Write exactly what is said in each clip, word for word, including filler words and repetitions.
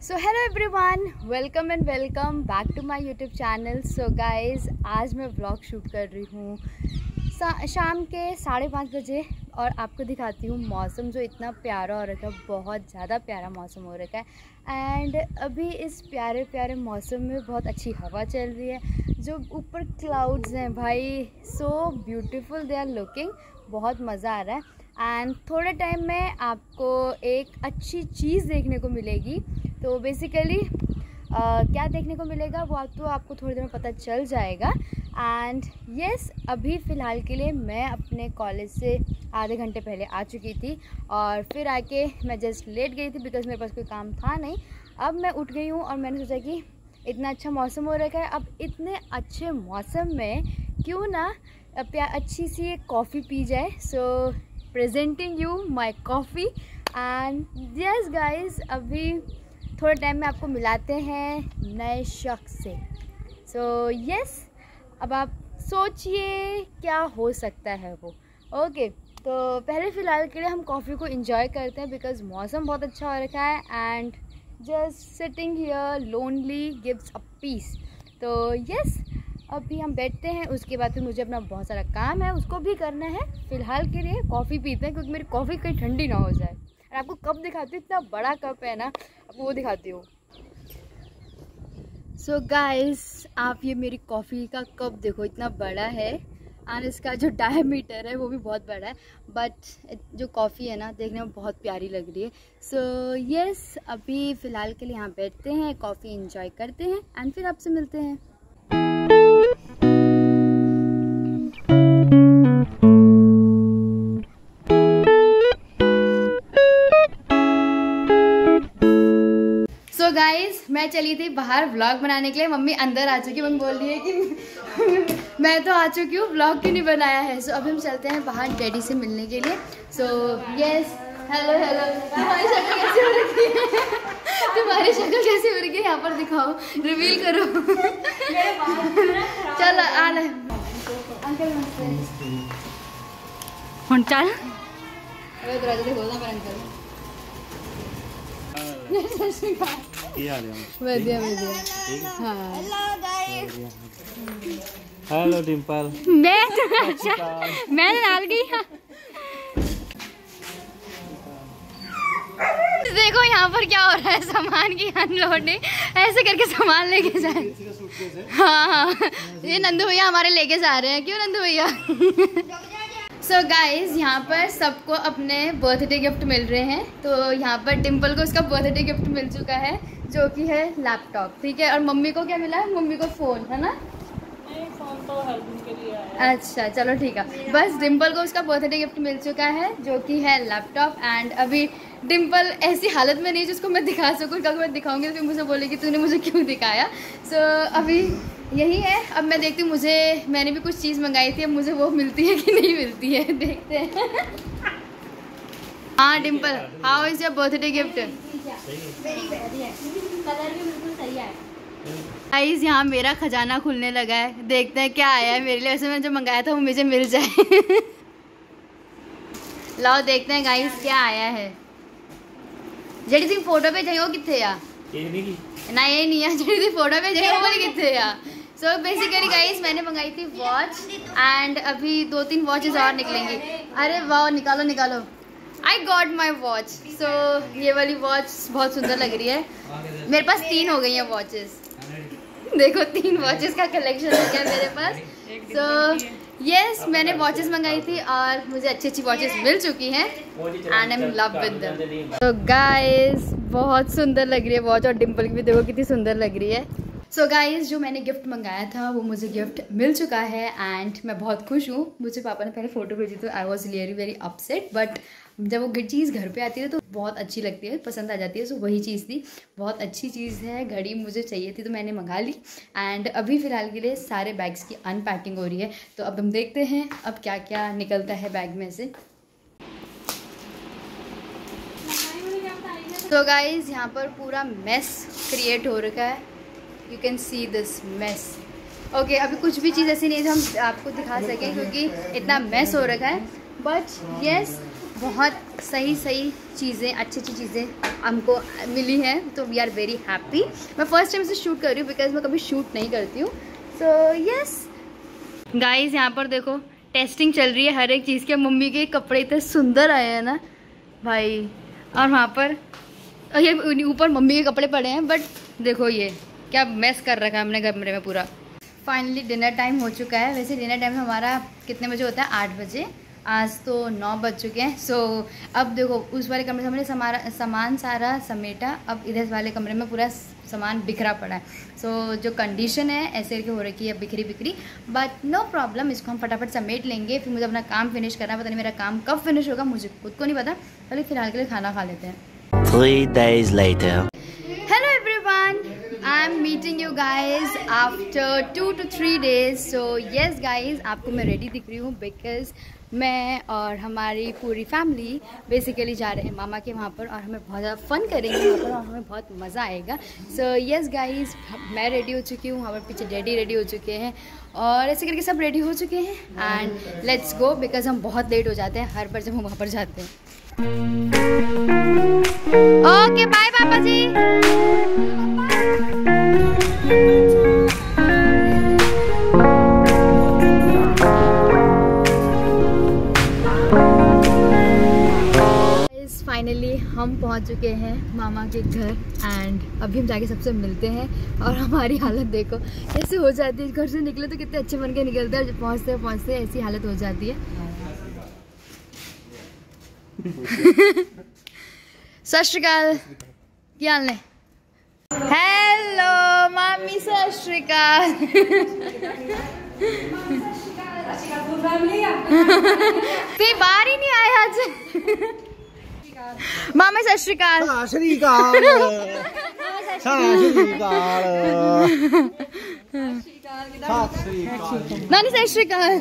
So hello everyone, welcome and welcome back to my YouTube channel. So guys, आज मैं vlog shoot कर रही हूँ शाम के साढ़े पाँच बजे और आपको दिखाती हूँ मौसम जो इतना प्यारा हो रखा है। बहुत ज़्यादा प्यारा मौसम हो रखा है एंड अभी इस प्यारे प्यारे मौसम में बहुत अच्छी हवा चल रही है। जो ऊपर क्लाउड्स हैं भाई, so beautiful they are looking. बहुत मज़ा आ रहा है एंड थोड़े टाइम में आपको एक अच्छी चीज़ देखने को मिलेगी। तो बेसिकली uh, क्या देखने को मिलेगा वो आप तो आपको थोड़ी देर में पता चल जाएगा। एंड यस, अभी फ़िलहाल के लिए मैं अपने कॉलेज से आधे घंटे पहले आ चुकी थी और फिर आके मैं जस्ट लेट गई थी बिकॉज़ मेरे पास कोई काम था नहीं। अब मैं उठ गई हूँ और मैंने सोचा कि इतना अच्छा मौसम हो रखा है, अब इतने अच्छे मौसम में क्यों ना अच्छी सी एक कॉफ़ी पी जाए। So presenting you my coffee and yes guys, अभी थोड़े टाइम में आपको मिलाते हैं नए शख्स से। सो so, यस yes, अब आप सोचिए क्या हो सकता है वो। ओके okay, तो पहले फ़िलहाल के लिए हम कॉफ़ी को एंजॉय करते हैं बिकॉज़ मौसम बहुत अच्छा हो रखा है and just sitting here lonely gives a peace. तो यस, अभी हम बैठते हैं, उसके बाद फिर मुझे अपना बहुत सारा काम है उसको भी करना है। फ़िलहाल के लिए कॉफ़ी पीते हैं क्योंकि मेरी कॉफ़ी कहीं ठंडी ना हो जाए। और आपको कप दिखाती हूँ, इतना बड़ा कप है ना, आपको वो दिखाती हूँ। सो गाइस, आप ये मेरी कॉफ़ी का कप देखो, इतना बड़ा है एंड इसका जो डायमीटर है वो भी बहुत बड़ा है, बट जो कॉफ़ी है ना देखने में बहुत प्यारी लग रही है। सो so, यस yes, अभी फ़िलहाल के लिए यहाँ बैठते हैं, कॉफ़ी इंजॉय करते हैं एंड फिर आपसे मिलते हैं। सो गाइज, मैं चली थी बाहर व्लॉग बनाने के लिए, मम्मी अंदर आ चुकी है। मम्मी बोल रही है कि मैं तो आ चुकी हूँ, व्लॉग क्यों नहीं बनाया है। सो so, अभी हम चलते हैं बाहर डैडी से मिलने के लिए। सो यस, हेलो हेलो, तुम्हारी शक्ल कैसी हो रखी है? तुम्हारी शक्ल कैसी हो रखी है? यहाँ पर दिखाओ, रिवील करो। चल आ ले अंकल, हम चल दरवाजा से खोलना पर अंकल। बढ़िया बढ़िया, हाँ। हेलो डिम्पल। मैं तो अच्छा मैं डाल गई। देखो यहाँ पर क्या हो रहा है, सामान की अनलोडिंग, ऐसे करके सामान लेके जाए। हाँ हाँ, ये नंदू भैया हमारे लेके जा रहे हैं। क्यों नंदू भैया? सो गाइज, यहाँ पर सबको अपने बर्थडे गिफ्ट मिल रहे हैं। तो यहाँ पर डिम्पल को उसका बर्थडे गिफ्ट मिल चुका है जो कि है लैपटॉप, ठीक है। और मम्मी को क्या मिला है? मम्मी को फ़ोन, है ना? नहीं, फ़ोन तो हेल्पिंग के लिए आया। अच्छा चलो ठीक है। बस डिम्पल को उसका बर्थडे गिफ्ट मिल चुका है जो कि है लैपटॉप एंड अभी डिम्पल ऐसी हालत में नहीं जिसको मैं दिखा सकूँ, क्योंकि मैं दिखाऊंगी तो फिर मुझे बोलेगी तूने मुझे क्यों दिखाया। सो so, अभी यही है। अब मैं देखती हूँ, मुझे मैंने भी कुछ चीज़ मंगाई थी, अब मुझे वो मिलती है कि नहीं मिलती है, देखते हैं। हाँ Dimple, how is your birthday gift? Colour भी बिल्कुल सही है। गाइस, यहाँ मेरा खजाना खुलने लगा है, देखते हैं क्या आया है मेरे लिए। वैसे मैं जो मंगाया था वो मुझे मिल जाए। लाओ देखते हैं गाइस क्या आया है। जेडी सिंह फोटो पे जाइयो किथे आ ना, ये नहीं है जेडी सिंह फोटो पे जाइयो बोले किथे आ। सो बेसिकली गाइस, मैंने मंगाई थी वॉच एंड अभी दो तीन वॉचेस और निकलेंगी। अरे वाह, निकालो निकालो, आई गॉट माई वॉच। सो ये वाली वॉच बहुत सुंदर लग रही है। मेरे पास तीन हो गई हैं वॉचेस, देखो तीन वॉचेस का कलेक्शन हो गया मेरे पास। सो यस, मैंने वॉचेस मंगाई थी और मुझे अच्छी अच्छी वॉचेस मिल चुकी हैं and I am love with them. तो गाइस, बहुत सुंदर लग रही है वॉच और डिम्पल की भी देखो कितनी सुंदर लग रही है। सो so गाइस, जो मैंने गिफ्ट मंगाया था वो मुझे गिफ्ट मिल चुका है एंड मैं बहुत खुश हूँ। मुझे पापा ने पहले फ़ोटो भेजी तो I was really very upset, but जब वो चीज़ घर पे आती है तो बहुत अच्छी लगती है, पसंद आ जाती है। सो वही चीज़ थी, बहुत अच्छी चीज़ है। घड़ी मुझे चाहिए थी तो मैंने मंगा ली एंड अभी फ़िलहाल के लिए सारे बैग्स की अनपैकिंग हो रही है। तो अब हम देखते हैं अब क्या क्या निकलता है बैग में से। तो गाइज़, यहाँ पर पूरा मेस क्रिएट हो रखा है, you can see this mess. Okay, अभी कुछ भी चीज़ ऐसी नहीं है जो हम आपको दिखा सकें क्योंकि इतना मेस हो रखा है, बट येस बहुत सही सही चीज़ें, अच्छी अच्छी चीज़ें हमको मिली हैं, तो वी आर वेरी हैप्पी। मैं फ़र्स्ट टाइम इसे शूट कर रही हूँ बिकॉज मैं कभी शूट नहीं करती हूँ। सो यस गाइस, यहाँ पर देखो टेस्टिंग चल रही है हर एक चीज़ के। मम्मी के कपड़े इतने सुंदर आए हैं ना भाई, और वहाँ पर ये ऊपर मम्मी के कपड़े पड़े हैं, बट देखो ये क्या मैस कर रखा है हमने कमरे में पूरा। फाइनली डिनर टाइम हो चुका है। वैसे डिनर टाइम हमारा कितने बजे होता है? आठ बजे। आज तो नौ बज चुके हैं। सो so, अब देखो उस वाले कमरे से हमने समारा सामान सारा समेटा, अब इधर वाले कमरे में पूरा सामान बिखरा पड़ा है। सो so, जो कंडीशन है ऐसे करके हो रखी है, बिखरी बिखरी, बट नो प्रॉब्लम, इसको हम फटाफट समेट लेंगे। फिर मुझे अपना काम फिनिश करना है, पता नहीं मेरा काम कब फिनिश होगा, मुझे खुद को नहीं पता। पहले फिलहाल के लिए खाना खा लेते हैं। Three days later. Hello everyone, I'm meeting you guys after two to three days. So yes guys, आपको मैं रेडी दिख रही हूँ बिकॉज मैं और हमारी पूरी फैमिली बेसिकली जा रहे हैं मामा के वहाँ पर, और हमें बहुत ज़्यादा फन करेंगे वहाँ पर और हमें बहुत मज़ा आएगा। सो यस गाइज, मैं रेडी हो चुकी हूँ, हमारे पीछे डैडी रेडी हो चुके हैं, और ऐसे करके सब रेडी हो चुके हैं। एंड लेट्स गो बिकॉज हम बहुत लेट हो जाते हैं हर बार जब हम वहाँ पर जाते हैं। ओके बाय पापा जी। फाइनली हम पहुंच चुके हैं मामा के घर, एंड अभी हम जाके सबसे मिलते हैं। और हमारी हालत देखो कैसे हो जाती है, घर से निकले तो कितने अच्छे बन के निकलते हैं, पहुंचते पहुंचते ऐसी हालत हो जाती है। सत श्री अकाल, क्या हाल है? हेलो मामी, सत श्री अकाल। कोई बाहर ही नहीं आया आज। मामा सत श्री अकाल। सत श्री अकाल। नानी सत श्री अकाल।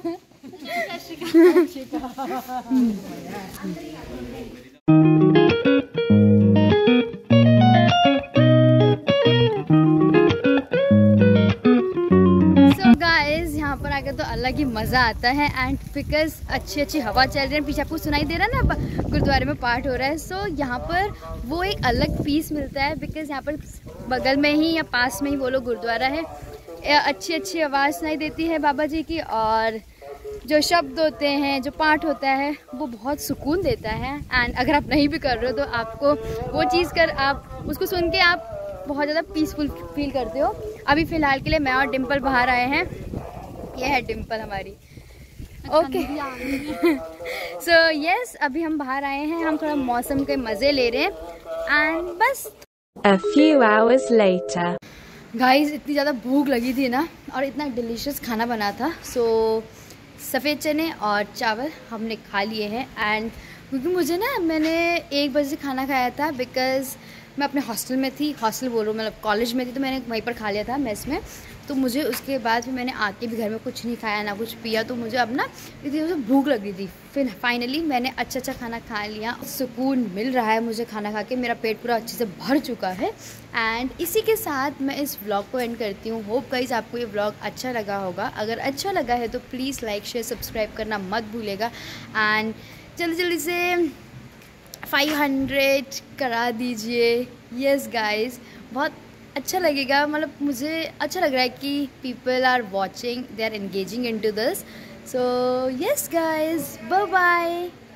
यहाँ पर आकर तो अलग ही मज़ा आता है, एंड बिकॉज अच्छी अच्छी हवा चल रही है, पीछे आपको सुनाई दे रहा है ना गुरुद्वारे में पाठ हो रहा है। सो so, यहाँ पर वो एक अलग पीस मिलता है बिकॉज यहाँ पर बगल में ही या पास में ही वो लोग गुरुद्वारा है। अच्छी अच्छी आवाज़ सुनाई देती है बाबा जी की, और जो शब्द होते हैं, जो पाठ होता है, वो बहुत सुकून देता है। एंड अगर आप नहीं भी कर रहे हो तो आपको वो चीज़ कर आप उसको सुन के आप बहुत ज़्यादा पीसफुल फील करते हो। अभी फ़िलहाल के लिए मैं और डिम्पल बाहर आए हैं, ये है डिम्पल हमारी। ओके सो यस, अभी हम बाहर आए हैं, हम थोड़ा मौसम के मज़े ले रहे हैं एंड बस। A few hours later. Guys इतनी ज़्यादा भूख लगी थी ना, और इतना डिलीशियस खाना बना था। सो so, सफ़ेद चने और चावल हमने खा लिए हैं। एंड क्योंकि मुझे ना, मैंने एक बजे से खाना खाया था बिकॉज़ मैं अपने हॉस्टल में थी, हॉस्टल बोलूँ मतलब कॉलेज में थी, तो मैंने वहीं पर खा लिया था मेस में। तो मुझे उसके बाद फिर मैंने आके भी घर में कुछ नहीं खाया ना कुछ पिया, तो मुझे अब ना इतनी भूख लग रही थी। फिर फाइनली मैंने अच्छा अच्छा खाना खा लिया, सुकून मिल रहा है मुझे खाना खा के, मेरा पेट पूरा अच्छे से भर चुका है। एंड इसी के साथ मैं इस व्लॉग को एंड करती हूँ। होप गाइस आपको ये व्लॉग अच्छा लगा होगा। अगर अच्छा लगा है तो प्लीज़ लाइक शेयर सब्सक्राइब करना मत भूलेगा, एंड जल्दी जल्दी से फाइव हंड्रेड करा दीजिए। यस गाइस, बहुत अच्छा लगेगा, मतलब मुझे अच्छा लग रहा है कि people are watching, they are engaging into this. So yes guys, bye bye.